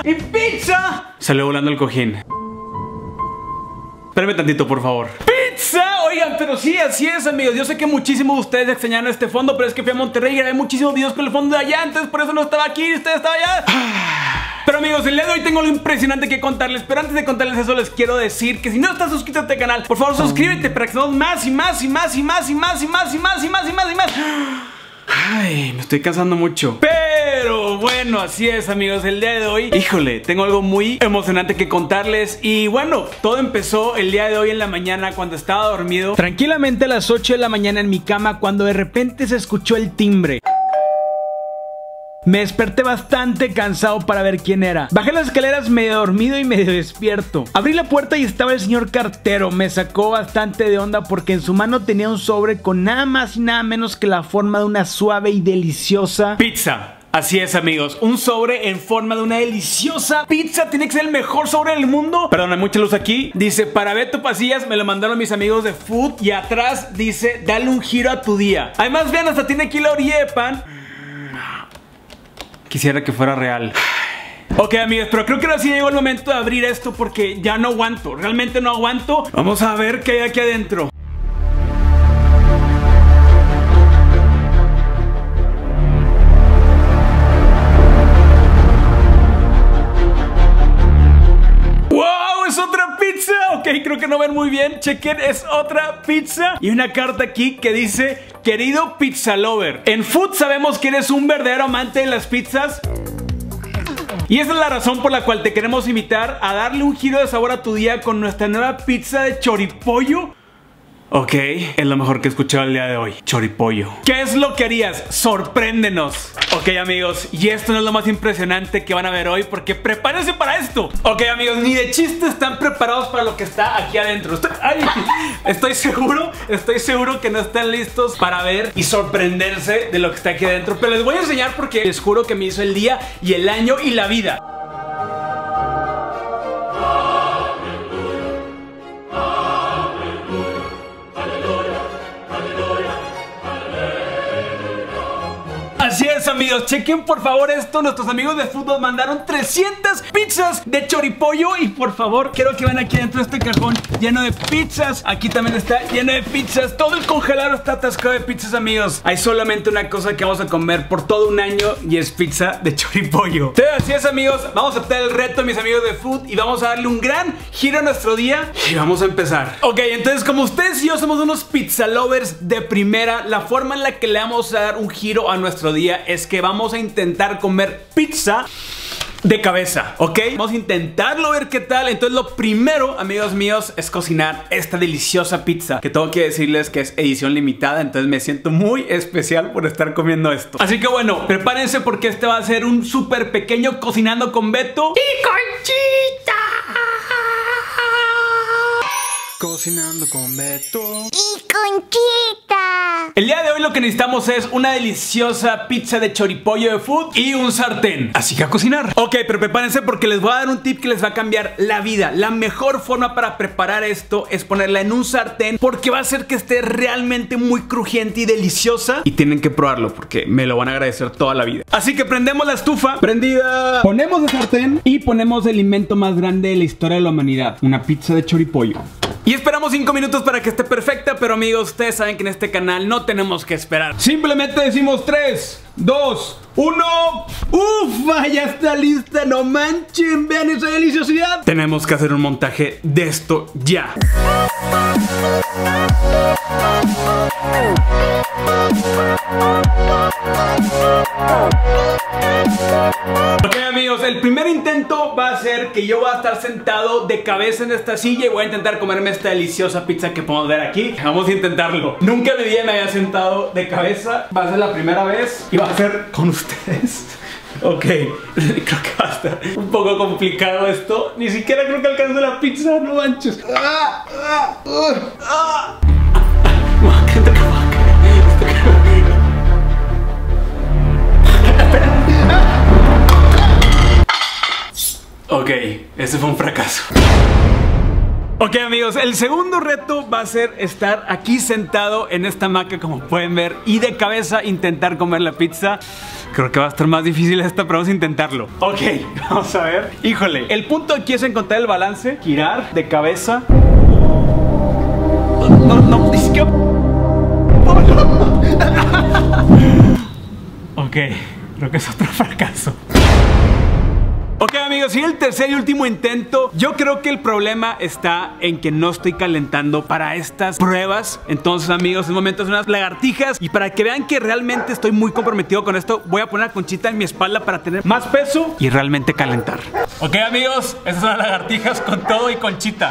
y pizza. Salió volando el cojín. Espérame tantito, por favor. ¡Pizza! Oigan, pero sí, así es, amigos. Yo sé que muchísimos de ustedes extrañaron este fondo, pero es que fui a Monterrey y grabé muchísimos videos con el fondo de allá, entonces por eso no estaba aquí y usted estaba allá. Pero amigos, el día de hoy tengo algo impresionante que contarles. Pero antes de contarles eso, les quiero decir que si no estás suscrito a este canal, por favor suscríbete para que seamos más y más y más y más y más y más y más y más y más y más. Ay, me estoy cansando mucho. Pero bueno, así es, amigos. El día de hoy, híjole, tengo algo muy emocionante que contarles. Y bueno, todo empezó el día de hoy en la mañana, cuando estaba dormido tranquilamente a las 8 de la mañana en mi cama, cuando de repente se escuchó el timbre. Me desperté bastante cansado para ver quién era. Bajé las escaleras medio dormido y medio despierto. Abrí la puerta y estaba el señor cartero. Me sacó bastante de onda porque en su mano tenía un sobre con nada más y nada menos que la forma de una suave y deliciosa pizza. Así es, amigos, un sobre en forma de una deliciosa pizza. Tiene que ser el mejor sobre del mundo. Perdón, hay mucha luz aquí. Dice, para Beto Pasillas, me lo mandaron mis amigos de Food. Y atrás dice, dale un giro a tu día. Además, vean, hasta tiene aquí la orilla de pan. Quisiera que fuera real. Ok, amigos, pero creo que ahora sí llegó el momento de abrir esto porque ya no aguanto. Realmente no aguanto. Vamos a ver qué hay aquí adentro. ¡Wow! ¡Es otra pizza! Ok, creo que no ven muy bien. Chequen, es otra pizza. Y una carta aquí que dice: querido pizza lover, en Food sabemos que eres un verdadero amante de las pizzas. Y esa es la razón por la cual te queremos invitar a darle un giro de sabor a tu día con nuestra nueva pizza de choripollo. Ok, es lo mejor que he escuchado el día de hoy. Choripollo. ¿Qué es lo que harías? Sorpréndenos. Ok, amigos, y esto no es lo más impresionante que van a ver hoy, porque prepárense para esto. Ok, amigos, ni de chiste están preparados para lo que está aquí adentro. Estoy seguro que no están listos para ver y sorprenderse de lo que está aquí adentro. Pero les voy a enseñar porque les juro que me hizo el día y el año y la vida. Así es, amigos, chequen por favor esto. Nuestros amigos de fútbol mandaron 300 pizzas de choripollo. Y por favor, quiero que vean aquí dentro de este cajón lleno de pizzas. Aquí también está lleno de pizzas. Todo el congelador está atascado de pizzas, amigos. Hay solamente una cosa que vamos a comer por todo un año y es pizza de choripollo. Sí, así es, amigos, vamos a aceptar el reto de mis amigos de Food y vamos a darle un gran giro a nuestro día. Y vamos a empezar. Ok, entonces como ustedes y yo somos unos pizza lovers de primera, la forma en la que le vamos a dar un giro a nuestro día es que vamos a intentar comer pizza de cabeza, ¿ok? Vamos a intentarlo, ver qué tal. Entonces lo primero, amigos míos, es cocinar esta deliciosa pizza, que tengo que decirles que es edición limitada. Entonces me siento muy especial por estar comiendo esto. Así que bueno, prepárense porque este va a ser un súper pequeño Cocinando con Beto y Conchita. Cocinando con Beto y Conchita. El día de hoy lo que necesitamos es una deliciosa pizza de choripollo de Food y un sartén. Así que a cocinar. Ok, pero prepárense porque les voy a dar un tip que les va a cambiar la vida. La mejor forma para preparar esto es ponerla en un sartén, porque va a hacer que esté realmente muy crujiente y deliciosa. Y tienen que probarlo porque me lo van a agradecer toda la vida. Así que prendemos la estufa. Prendida. Ponemos el sartén y ponemos el invento más grande de la historia de la humanidad: una pizza de choripollo. Y esperamos 5 minutos para que esté perfecta. Pero amigos, ustedes saben que en este canal no tenemos que esperar. Simplemente decimos 3, 2, 1. ¡Uf! Ya está lista, no manchen. Vean esa deliciosidad. Tenemos que hacer un montaje de esto ya. Ok, amigos, el primer intento va a ser que yo voy a estar sentado de cabeza en esta silla y voy a intentar comerme esta deliciosa pizza que podemos ver aquí. Vamos a intentarlo. Nunca en mi vida me había sentado de cabeza. Va a ser la primera vez y va a ser con ustedes. Ok, creo que va a estar un poco complicado esto. Ni siquiera creo que alcance la pizza, no manches. Ok, ese fue un fracaso. Ok, amigos, el segundo reto va a ser estar aquí sentado en esta hamaca, como pueden ver, y de cabeza intentar comer la pizza. Creo que va a estar más difícil esta, pero vamos a intentarlo. Ok, vamos a ver. Híjole, el punto aquí es encontrar el balance. Girar de cabeza. No, es que... Ok, creo que es otro fracaso. Ok, amigos, y el tercer y último intento. Yo creo que el problema está en que no estoy calentando para estas pruebas. Entonces, amigos, es momento de hacer unas lagartijas. Y para que vean que realmente estoy muy comprometido con esto, voy a poner a Conchita en mi espalda para tener más peso y realmente calentar. Ok, amigos, estas son las lagartijas con todo y Conchita.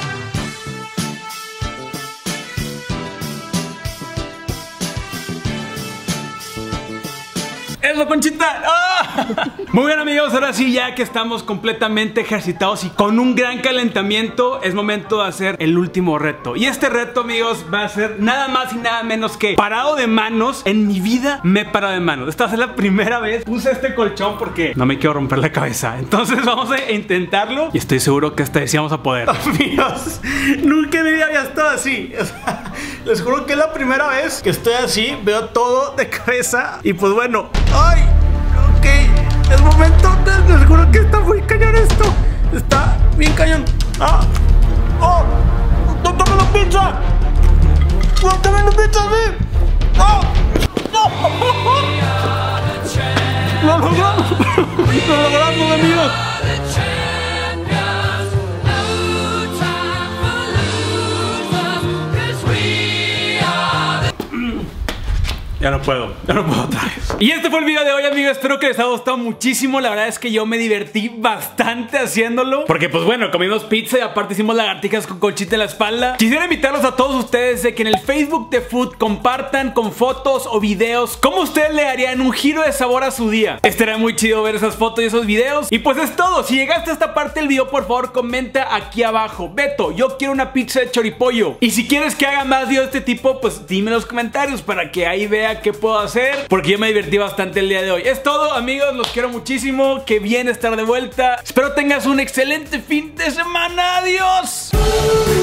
¡Eso, Conchita! ¡Ah! Muy bien, amigos, ahora sí, ya que estamos completamente ejercitados y con un gran calentamiento, es momento de hacer el último reto. Y este reto, amigos, va a ser nada más y nada menos que parado de manos. En mi vida me he parado de manos. Esta va a ser la primera vez. Puse este colchón porque no me quiero romper la cabeza. Entonces vamos a intentarlo y estoy seguro que esta vez sí vamos a poder. Amigos, nunca en mi vida había estado así. Les juro que es la primera vez que estoy así. Veo todo de cabeza. Y pues bueno, ay, ok, es momento. Les juro que está muy cañón esto. Está bien cañón. Ah, oh, tócame la pizza. Tócame la pizza, sí. Oh, no. Lo logramos. Lo logramos, amigos. Ya no puedo otra vez. Y este fue el video de hoy, amigos. Espero que les haya gustado muchísimo. La verdad es que yo me divertí bastante haciéndolo, porque pues bueno, comimos pizza y aparte hicimos lagartijas con Conchita en la espalda. Quisiera invitarlos a todos ustedes de que en el Facebook de Food compartan con fotos o videos cómo ustedes le harían un giro de sabor a su día. Estaría muy chido ver esas fotos y esos videos. Y pues es todo. Si llegaste a esta parte del video, por favor comenta aquí abajo: Beto, yo quiero una pizza de choripollo. Y si quieres que haga más videos de este tipo, pues dime en los comentarios para que ahí vea qué puedo hacer, porque yo me divertí bastante el día de hoy. Es todo, amigos, los quiero muchísimo. Qué bien estar de vuelta. Espero tengas un excelente fin de semana. Adiós.